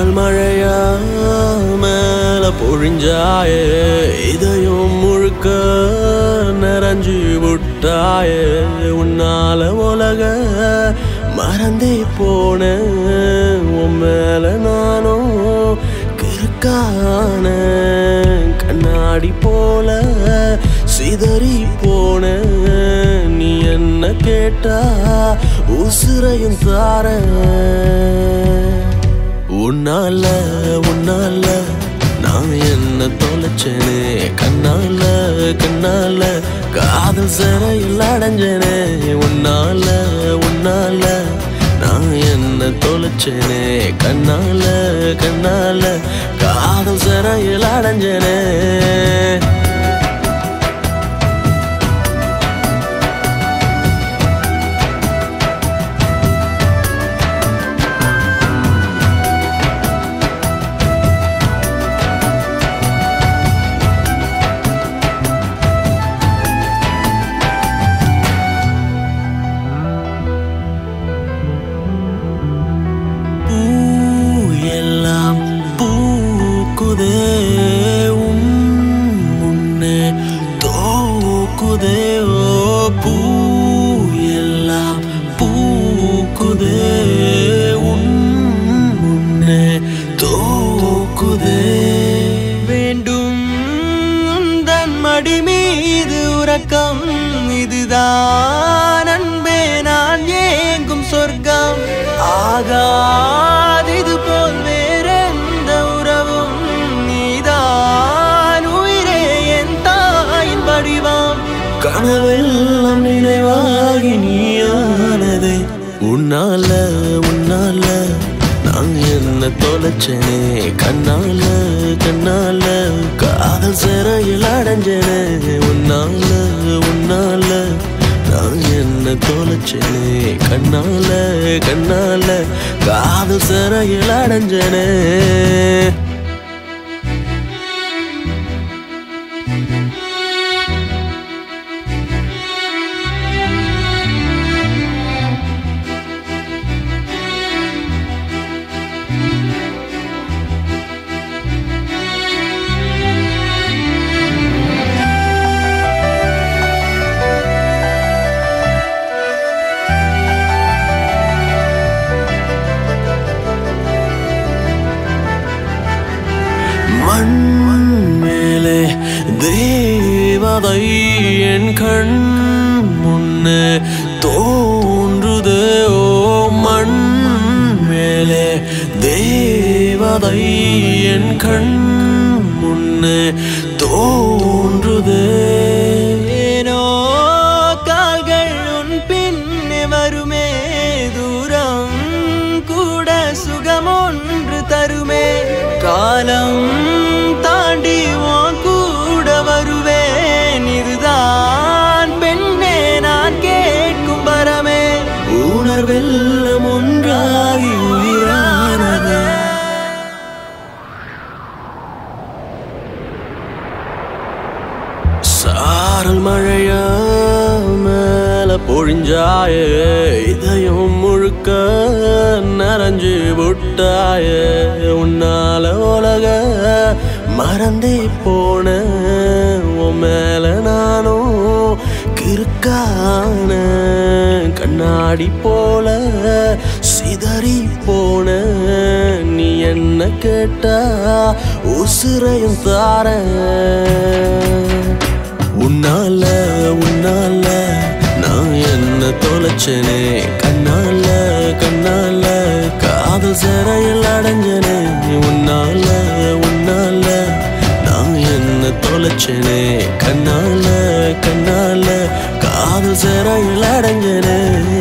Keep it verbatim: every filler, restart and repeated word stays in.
சாரல் மழையா மேல பொழிஞ்சாயே இதயம் முழுக்க நிறைஞ்சு விட்டாயே உன்னால உலக மறந்தே போன உன் மேல நானும் கிறுக்கான கண்ணாடி போல சிதறி போன நீ என்ன கேட்டா உசுரையும் தார உன்னால உன்னால நான் என்ன தொலைச்சேனே கண்ணால கண்ணால காதல் சிறையில் அடைஞ்சேனே உன்னால உன்னால நான் என்ன தொலைச்சேனே கண்ணால கண்ணால காதல் சிறையில் அடைஞ்சேனே பூ எல்லாம் பூக்குதே உன் முன்னே தோக்குதே வேண்டும் தன் மடி மீது உறக்கம் இதுதான் அன்பே நான் ஏங்கும் சொர்க்கம் ஆகாதிது போல் வேறெந்த உறவும் நீதான் உயிரே என் தாயின் வடிவம் கனவெல்லாம் நினைவாகி நீயானதே உன்னால உன்னால நான் என்ன தொலைச்சேனே கண்ணால கண்ணால காதல் சிறையில் அடைஞ்சேனே உன்னால உன்னால நான் என்ன தொலைச்சேனே கண்ணால கண்ணால காதல் சிறையில் அடைஞ்சேனே மண் மேலே தேவதை என் கண் முன்னே தோன்றுதே ஓ மண் மேலே தேவதை என் கண் முன்னே தோன்றுதே ஏனோ கால்கள் உன் பின்னே வருமே தூரம் கூட சுகம் ஒன்று தருமே காலம் தாண்டி உன் கூட வருவேன் இதுதான் பெண்ணே நான் கேட்கும் வரமே உணர்வெல்லாம் ஒன்றாகி உயிரானது சாரல் மழையா மேல பொழிஞ்சாயே இதயம் முழுக்க நிறைஞ்சு விட்டாயே உன்னால உலக மறந்தே போன உன் மேல நானும் கிறுக்கான கண்ணாடி போல சிதறி போன நீ என்ன கேட்டா உசுரையும் தார உன்னால உன்னால நான் என்ன தொலைச்சேனே கண்ணால கண்ணால காதல் சிறையில் அடைஞ்சனே உன்னால உன்னால நான் என்ன தொலைச்சேனே கண்ணால கண்ணால காதல் சிறையில் அடைஞ்சனே